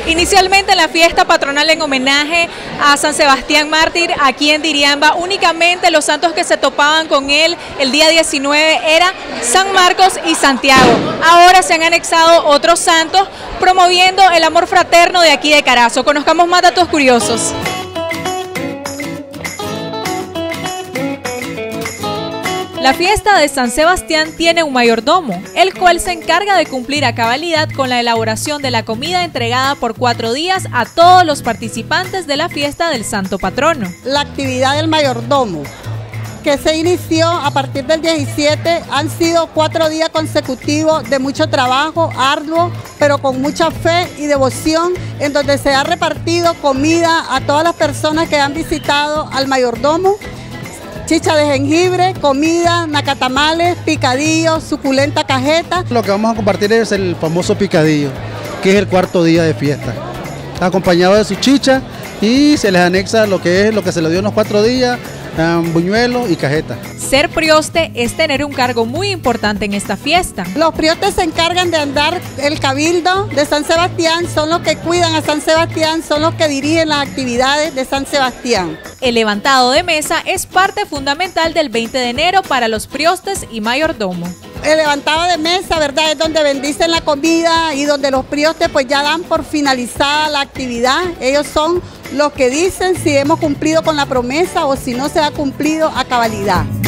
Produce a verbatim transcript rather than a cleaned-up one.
Inicialmente la fiesta patronal en homenaje a San Sebastián Mártir aquí en Diriamba, únicamente los santos que se topaban con él el día diecinueve eran San Marcos y Santiago. Ahora se han anexado otros santos promoviendo el amor fraterno de aquí de Carazo. Conozcamos más datos curiosos. La fiesta de San Sebastián tiene un mayordomo, el cual se encarga de cumplir a cabalidad con la elaboración de la comida entregada por cuatro días a todos los participantes de la fiesta del santo patrono. La actividad del mayordomo, que se inició a partir del diecisiete, han sido cuatro días consecutivos de mucho trabajo, arduo, pero con mucha fe y devoción, en donde se ha repartido comida a todas las personas que han visitado al mayordomo. Chicha de jengibre, comida, nacatamales, picadillo, suculenta cajeta. Lo que vamos a compartir es el famoso picadillo, que es el cuarto día de fiesta, acompañado de su chicha, y se les anexa lo que es lo que se le dio en los cuatro días, um, buñuelo y cajeta. Ser prioste es tener un cargo muy importante en esta fiesta. Los priostes se encargan de andar el cabildo de San Sebastián, son los que cuidan a San Sebastián, son los que dirigen las actividades de San Sebastián. El levantado de mesa es parte fundamental del veinte de enero para los priostes y mayordomo. El levantado de mesa, ¿verdad?, es donde bendicen la comida y donde los priostes pues ya dan por finalizada la actividad. Ellos son los que dicen si hemos cumplido con la promesa o si no se ha cumplido a cabalidad.